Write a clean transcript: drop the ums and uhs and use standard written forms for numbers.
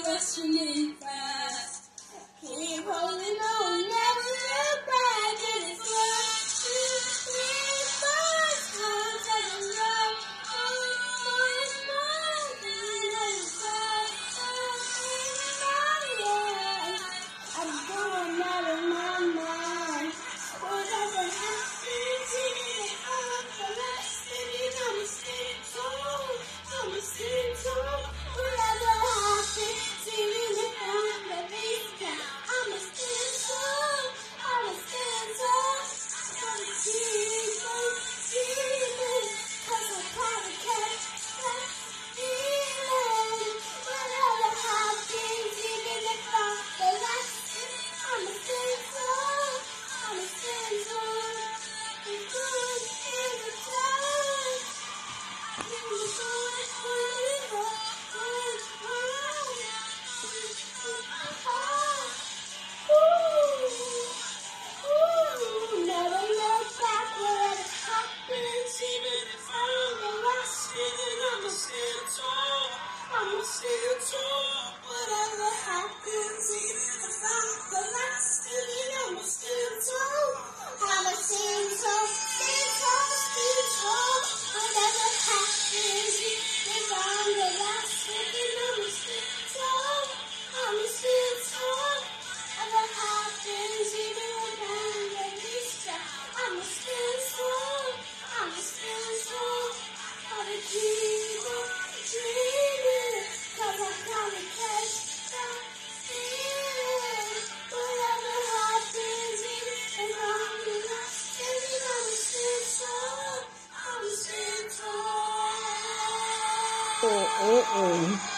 rushing in fast. Keep holding on, never look back, and it's I'm going out of my mind. Whatever happens, even if I'm the last thing, I'm a stand tall. I'm a stand tall. Whatever happens, even if I'm the least down, I'm a stand tall. I'm a stand tall. I'm a feeling, 'cause I'm trying to catch that feeling. Whatever happens, even if I'm the last. I'm a sinner, I'm a sinner, you're good in the dark, you're good, never look back, whatever happens, even if I'm the last thing, I'm a sinner, I'm a sinner, whatever happens, even if I'm the last thing, I'm a sinner, I'm a sinner, whatever happens, even if I'm the last thing, I'm a sinner, I'm a sinner, whatever happens, even if I'm the least, I'm a sinner, I'm a sinner, I'm a dreamer, 'cause I'm trying to catch that feeling. Whatever happens, even if I'm the last thing, I'm a sinner, I'm a sinner.